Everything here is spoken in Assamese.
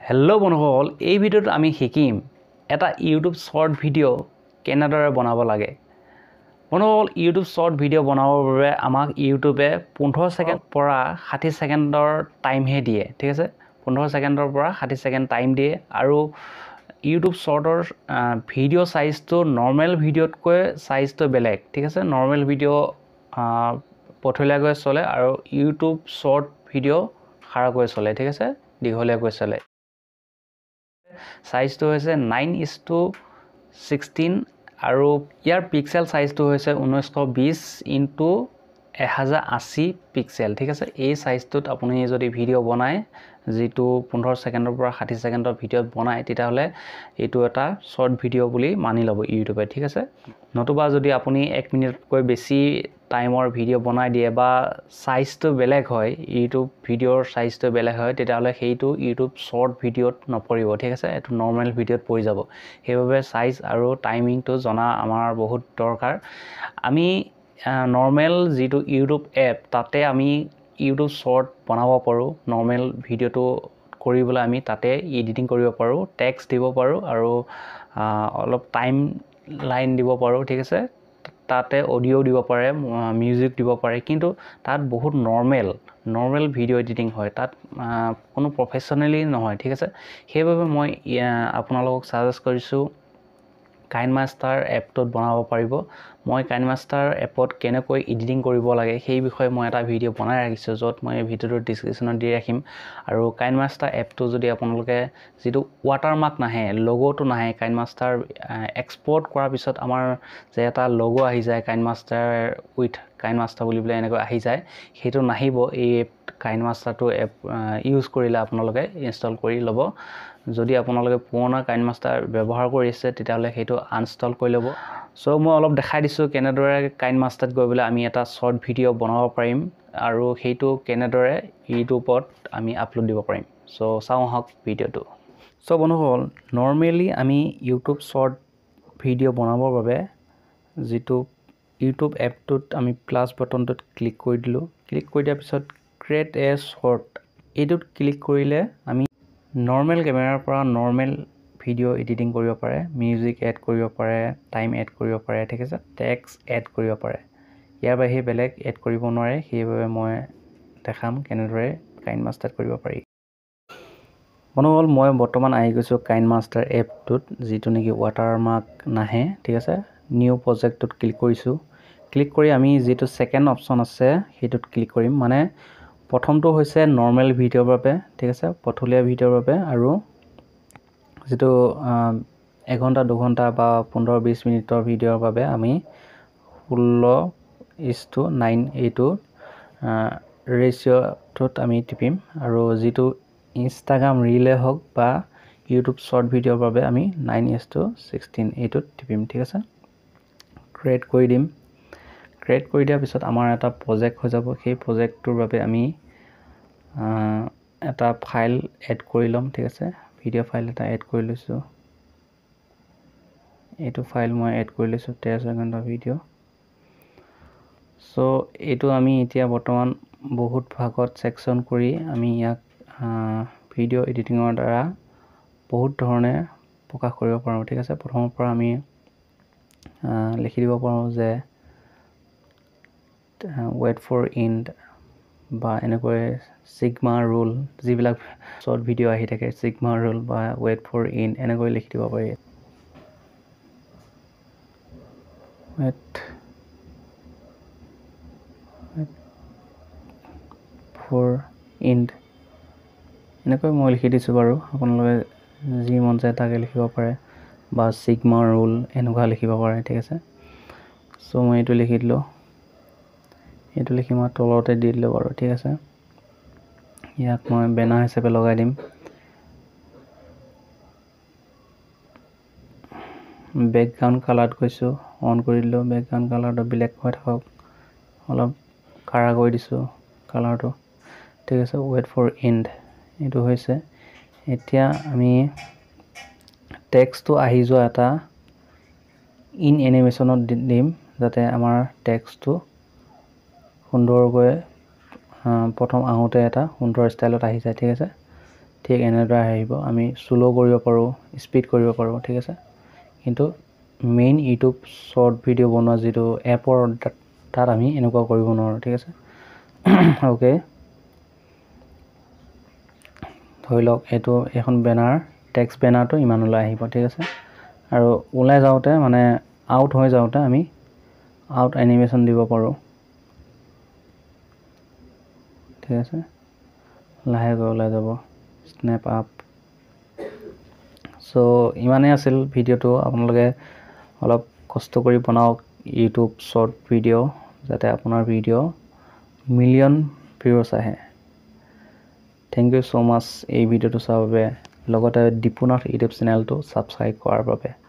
হেল্ল' বন্ধুসকল, এই ভিডিঅ'ত আমি শিকিম এটা ইউটিউব শৰ্ট ভিডিঅ' কেনেদৰে বনাব লাগে। বন্ধুসকল, ইউটিউব শৰ্ট ভিডিঅ' বনাবৰ বাবে আমাক ইউটিউবে 15 ছেকেণ্ড পৰা 60 ছেকেণ্ডৰ টাইমহে দিয়ে। ঠিক আছে, 15 ছেকেণ্ডৰ পৰা 60 ছেকেণ্ড টাইম দিয়ে আৰু ইউটিউব শৰ্টৰ ভিডিঅ' চাইজটো নৰ্মেল ভিডিঅ'তকৈ চাইজটো বেলেগ। ঠিক আছে, নৰ্মেল ভিডিঅ' পথলীয়াকৈ চলে আৰু ইউটিউব শৰ্ট ভিডিঅ' খাৰাকৈ চলে। ঠিক আছে, দীঘলীয়াকৈ চলে। সাইজটো হৈছে 9:16 আৰু ইয়াৰ পিক্সেল সাইজটো হৈছে 1920 × 1080 পিক্সেল। ঠিক আছে, এই সাইজটোত আপুনি যদি ভিডিঅ' বনায়, যেটো 15 ছেকেণ্ডৰ পৰা 60 ছেকেণ্ডৰ ভিডিঅ'ত বনায়, তেতিয়াহ'লে এইটো এটা শৰ্ট ভিডিঅ' বুলি মানি ল'ব ইউটিউবে। ঠিক আছে, নতুবা যদি আপুনি 1 মিনিটকৈ বেছি টাইমৰ ভিডিঅ' বনাই দিয়ে বা সাইজটো বেলেগ হয়, ইউটিউব ভিডিঅ'ৰ সাইজটো বেলেগ হয়, তেতিয়াহ'লে সেইটো ইউটিউব শৰ্ট ভিডিঅ'ত নপৰিব। ঠিক আছে, এইটো নৰ্মেল ভিডিঅ'ত পৰি যাব। সেইবাবে সাইজ আৰু টাইমিংটো জনা আমাৰ বহুত দৰকাৰ। আমি নৰ্মেল যেটো ইউটিউব এপ, তাতে আমি ইউটিউব শৰ্ট বনাব পাৰোঁ। নৰ্মেল ভিডিঅ'টো কৰিবলৈ আমি তাতে এডিটিং কৰিব পাৰোঁ, টেক্সট দিব পাৰোঁ আৰু অলপ টাইম লাইন দিব পাৰোঁ। ঠিক আছে, তাতে অডিঅ' দিব পাৰে, মিউজিক দিব পাৰে, কিন্তু তাত বহুত নৰ্মেল ভিডিঅ' এডিটিং হয়, তাত কোনো প্ৰফেশ্যনেলি নহয়। ঠিক আছে, সেইবাবে মই আপোনালোকক ছাজেষ্ট কৰিছোঁ কাইনমাষ্টাৰ এপটোত বনাব পাৰিব। মই কাইনমাষ্টাৰ এপত কেনেকৈ এডিটিং কৰিব লাগে সেই বিষয়ে মই এটা ভিডিঅ' বনাই ৰাখিছোঁ, য'ত মই ভিডিঅ'টো ডিছক্ৰিপশ্যনত দি ৰাখিম। আৰু কাইনমাষ্টাৰ এপটো যদি আপোনালোকে যেটো ৱাটাৰমাৰ্ক নাহে, লগ'টো নাহে, কাইনমাষ্টাৰ এক্সপৰ্ট কৰাৰ পিছত আমাৰ যে এটা লগো আহি যায়, কাইনমাষ্টাৰ উইথ কাইনমাষ্টাৰ বুলি পেলাই এনেকৈ আহি যায়, সেইটো নাহিব। এই কাইনমাষ্টাৰটো এপ ইউজ কৰিলে আপোনালোকে ইনষ্টল কৰি ল'ব। যদি আপোনালোকে পুৰণা কাইনমাষ্টাৰ ব্যৱহাৰ কৰি আছে, তেতিয়াহ'লে সেইটো আনইনষ্টল কৰি ল'ব। চ' মই অলপ দেখাই দিছোঁ কেনেদৰে কাইনমাষ্টাৰত গৈ পেলাই আমি এটা শৰ্ট ভিডিঅ' বনাব পাৰিম আৰু সেইটো কেনেদৰে ইউটিউবত আমি আপলোড দিব পাৰিম। চ' চাওঁ আহক ভিডিঅ'টো। চ' বন্ধুসকল, নৰ্মেলি আমি ইউটিউব শৰ্ট ভিডিঅ' বনাবৰ বাবে যেটো ইউটিউব এপটোত আমি প্লাছ বাটনটোত ক্লিক কৰি দিলোঁ। ক্লিক কৰি দিয়াৰ পিছত ক্ৰিয়েট এ শৰ্ট, এইটোত ক্লিক কৰিলে আমি নৰ্মেল কেমেৰাৰ পৰা নৰ্মেল ভিডিঅ' এডিটিং কৰিব পাৰে, মিউজিক এড কৰিব পাৰে, টাইম এড কৰিব পাৰে। ঠিক আছে, টেক্সট এড কৰিব পাৰে। ইয়াৰ বাহিৰে বেলেগ এড কৰিব নোৱাৰে, সেইবাবে মই দেখাম কেনেদৰে কাইনমাষ্টাৰত কৰিব পাৰি। বন্ধুসকল, মই বৰ্তমান আহি গৈছোঁ কাইনমাষ্টাৰ এপটোত, যিটো নেকি ৱাটাৰমাৰ্ক নাহে। ঠিক আছে, নিউ প্ৰজেক্টটোত ক্লিক কৰিছোঁ। ক্লিক কৰি আমি যিটো ছেকেণ্ড অপশ্যন আছে সেইটোত ক্লিক কৰিম। মানে প্ৰথমটো হৈছে নৰ্মেল ভিডিঅ'ৰ বাবে, ঠিক আছে, পথলীয়া ভিডিঅ'ৰ বাবে, আৰু যেটো 1 ঘণ্টা 2 ঘণ্টা বা 15-20 মিনিটৰ ভিডিঅ'ৰ বাবে আমি 16:9 এইটো ৰেচিঅ'টোত আমি টিপিম। আৰু যিটো ইনষ্টাগ্ৰাম ৰীলে হওক বা ইউটিউব শৰ্ট ভিডিঅ'ৰ বাবে আমি 9:16 এইটোত টিপিম। ঠিক আছে, ক্ৰিয়েট কৰি দিম। ক্ৰিয়েট কৰি দিয়াৰ পিছত আমাৰ এটা প্ৰজেক্ট হৈ যাব। সেই প্ৰজেক্টটোৰ বাবে আমি এটা ফাইল এড কৰি ল'ম। ঠিক আছে, ভিডিঅ' ফাইল এটা এড কৰি লৈছোঁ। এইটো ফাইল মই এড কৰি লৈছোঁ, 13 ছেকেণ্ডৰ ভিডিঅ'। চ' এইটো আমি এতিয়া বৰ্তমান বহুত ভাগত ছেকশ্যন কৰি আমি ইয়াক ভিডিঅ' এডিটিঙৰ দ্বাৰা বহুত ধৰণে প্ৰকাশ কৰিব পাৰোঁ। ঠিক আছে, প্ৰথমৰ পৰা আমি লিখি দিব পাৰোঁ যে ৱেইট ফৰ ইণ্ড বা এনেকৈ ছিগমা ৰুল, যিবিলাক শৰ্ট ভিডিঅ' আহি থাকে, ছিগমা ৰুল বা ৱেইট ফৰ ইণ্ড এনেকৈ লিখি দিব পাৰি। ৱেইট ফৰ ইণ্ড এনেকৈ মই লিখি দিছোঁ বাৰু, আপোনালোকে যি মন যায় তাকে লিখিব পাৰে, বা ছিগমা ৰুল এনেকুৱা লিখিব পাৰে। ঠিক আছে, চ' মই এইটো লিখি দিলোঁ। এইটো লিখি মই তলতে দি দিলোঁ বাৰু। ঠিক আছে, ইয়াক মই বেনাৰ হিচাপে লগাই দিম। বেকগ্ৰাউণ্ড কালাৰত গৈছোঁ, অন কৰি দিলোঁ। বেকগ্ৰাউণ্ড কালাৰটো ব্লেক হৈ থাকক, অলপ কাঢ়া কৰি দিছোঁ কালাৰটো। ঠিক আছে, ৱেইট ফৰ ইণ্ড এইটো হৈছে। এতিয়া আমি টেক্সটটো আহি যোৱা এটা ইন এনিমেশ্যনত দিম, যাতে আমাৰ টেক্সটটো সুন্দৰকৈ প্ৰথম আহোঁতে এটা সুন্দৰ ষ্টাইলত আহি যায়। ঠিক আছে, ঠিক এনেদৰে আহিব আমি স্লো কৰিব পাৰোঁ স্পীড কৰিব পাৰোঁ ঠিক আছে কিন্তু মেইন ইউটিউব শৰ্ট ভিডিঅ' বনোৱা যিটো এপৰ তাত আমি এনেকুৱা কৰিব নোৱাৰোঁ ঠিক আছে ওকে ধৰি লওক এইটো এখন বেনাৰ টেক্সট বেনাৰটো ইমানলৈ আহিব ঠিক আছে আৰু ওলাই যাওঁতে মানে আউট হৈ যাওঁতে আমি আউট এনিমেশ্যন দিব পাৰোঁ ঠিক আছে লাহেকৈ ওলাই যাব স্নেপ আপ সো ইমানেই আছিল ভিডিঅ'টো আপোনালোকে অলপ কষ্ট কৰি বনাওক ইউটিউব শৰ্ট ভিডিঅ' যাতে আপোনাৰ ভিডিঅ' মিলিয়ন ভিউজ আহে থ্যাংক ইউ সো মাচ এই ভিডিঅ'টো চোৱাৰ বাবে লগতে দীপুনাথ ইউটিউব চেনেলটো ছাবস্ক্ৰাইব কৰাৰ বাবে